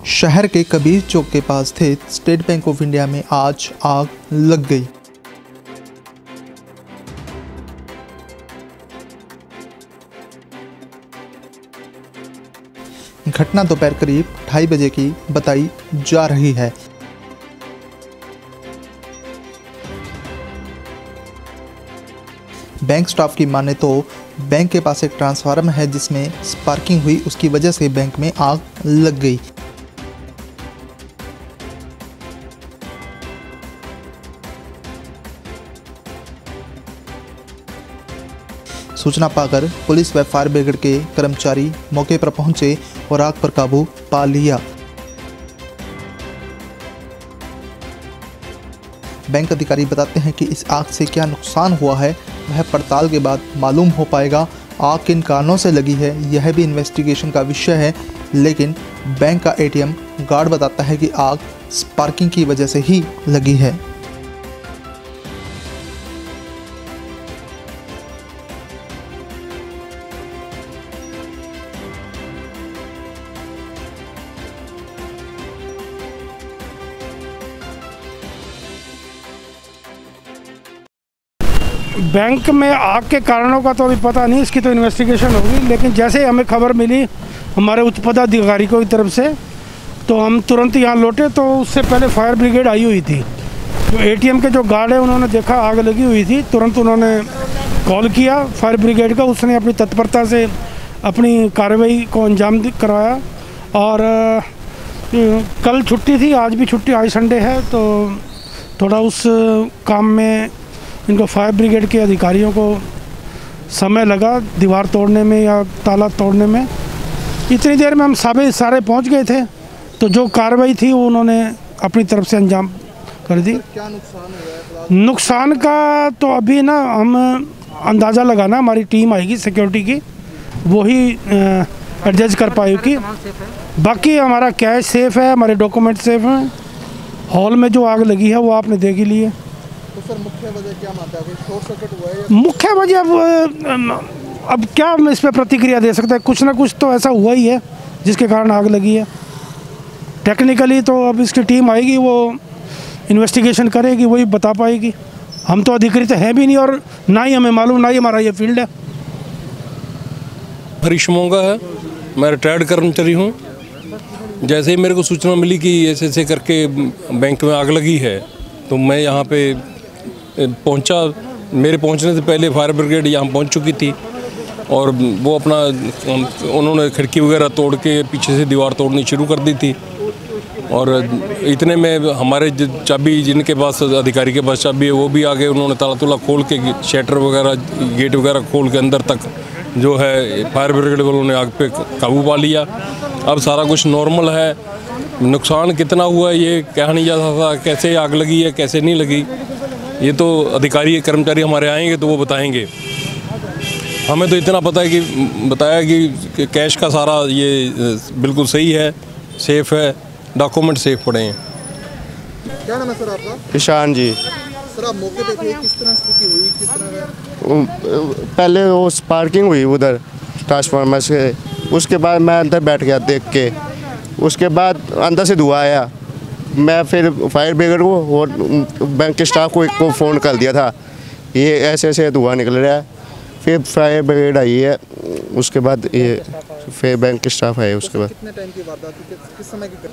शहर के कबीर चौक के पास स्थित स्टेट बैंक ऑफ इंडिया में आज आग लग गई। घटना दोपहर करीब 2:30 बजे की बताई जा रही है। बैंक स्टाफ की माने तो बैंक के पास एक ट्रांसफार्मर है जिसमें स्पार्किंग हुई, उसकी वजह से बैंक में आग लग गई। सूचना पाकर पुलिस व फायर ब्रिगेड के कर्मचारी मौके पर पहुंचे और आग पर काबू पा लिया। बैंक अधिकारी बताते हैं कि इस आग से क्या नुकसान हुआ है वह पड़ताल के बाद मालूम हो पाएगा। आग किन कारणों से लगी है यह भी इन्वेस्टिगेशन का विषय है, लेकिन बैंक का एटीएम गार्ड बताता है कि आग स्पार्किंग की वजह से ही लगी है। बैंक में आग के कारणों का तो अभी पता नहीं, इसकी तो इन्वेस्टिगेशन होगी। लेकिन जैसे हमें खबर मिली हमारे उच्च पदाधिकारी की तरफ से, तो हम तुरंत यहाँ लौटे। तो उससे पहले फायर ब्रिगेड आई हुई थी। जो एटीएम के जो गार्ड है उन्होंने देखा आग लगी हुई थी, तुरंत उन्होंने कॉल किया फायर ब्रिगेड का। उसने अपनी तत्परता से अपनी कार्रवाई को अंजाम करवाया। और कल छुट्टी थी, आज भी छुट्टी, आज संडे है, तो थोड़ा उस काम में इनको फायर ब्रिगेड के अधिकारियों को समय लगा दीवार तोड़ने में या ताला तोड़ने में। इतनी देर में हम सारे पहुंच गए थे, तो जो कार्रवाई थी वो उन्होंने अपनी तरफ से अंजाम कर दी। क्या नुकसान हुआ है? नुकसान का तो अभी ना हम अंदाज़ा लगाना, हमारी टीम आएगी सिक्योरिटी की, वही एडजस्ट कर पाएगी। बाकी हमारा कैश सेफ़ है, हमारे डॉक्यूमेंट सेफ़ हैं। हॉल में जो आग लगी है वो आपने देख ही ली है। तो सर मुख्य वजह क्या मानता है? शॉर्ट सर्किट हुआ है? मुख्य वजह अब क्या हम इस पर प्रतिक्रिया दे सकते हैं? कुछ ना कुछ तो ऐसा हुआ ही है जिसके कारण आग लगी है। टेक्निकली तो अब इसकी टीम आएगी, वो इन्वेस्टिगेशन करेगी, वही बता पाएगी। हम तो अधिकृत हैं भी नहीं और ना ही हमें मालूम, ना ही हमारा ये फील्ड है। हरीश मोंगा है, मैं रिटायर्ड कर्मचारी हूँ। जैसे ही मेरे को सूचना मिली कि ऐसे करके बैंक में आग लगी है, तो मैं यहाँ पे पहुंचा। मेरे पहुंचने से पहले फायर ब्रिगेड यहाँ पहुंच चुकी थी और वो अपना उन्होंने खिड़की वगैरह तोड़ के पीछे से दीवार तोड़नी शुरू कर दी थी। और इतने में हमारे चाबी, जिनके पास अधिकारी के पास चाबी है, वो भी आ गए। उन्होंने ताला तुला खोल के शटर वगैरह, गेट वगैरह खोल के अंदर तक जो है फायर ब्रिगेड वालों ने आग पे काबू पा लिया। अब सारा कुछ नॉर्मल है। नुकसान कितना हुआ ये कहा नहीं जा सकता, कैसे आग लगी है कैसे नहीं लगी, ये तो अधिकारी कर्मचारी हमारे आएंगे तो वो बताएंगे। हमें तो इतना पता है कि बताया कि कैश का सारा ये बिल्कुल सही है, सेफ़ है, डॉक्यूमेंट सेफ पड़े हैं। क्या नाम है सर आपका? ईशान जी। सर आप मौके पे थे, किस तरह स्थिति हुई, किस तरह? पहले वो स्पार्किंग हुई उधर ट्रांसफार्मर से, उसके बाद मैं अंदर बैठ गया देख के। उसके बाद अंदर से धुआं आया। मैं फिर फायर ब्रिगेड को और बैंक के स्टाफ को फ़ोन कर दिया था, ये ऐसे धुआं निकल रहा है। फिर फायर ब्रिगेड आई है, उसके बाद ये फिर बैंक के स्टाफ आए। उसके बाद कितने टाइम की वारदात थी, किस समय की?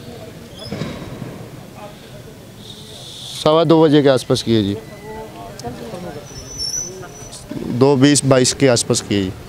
2:15 बजे के आसपास की है जी, 2:20-22 के आसपास की है जी।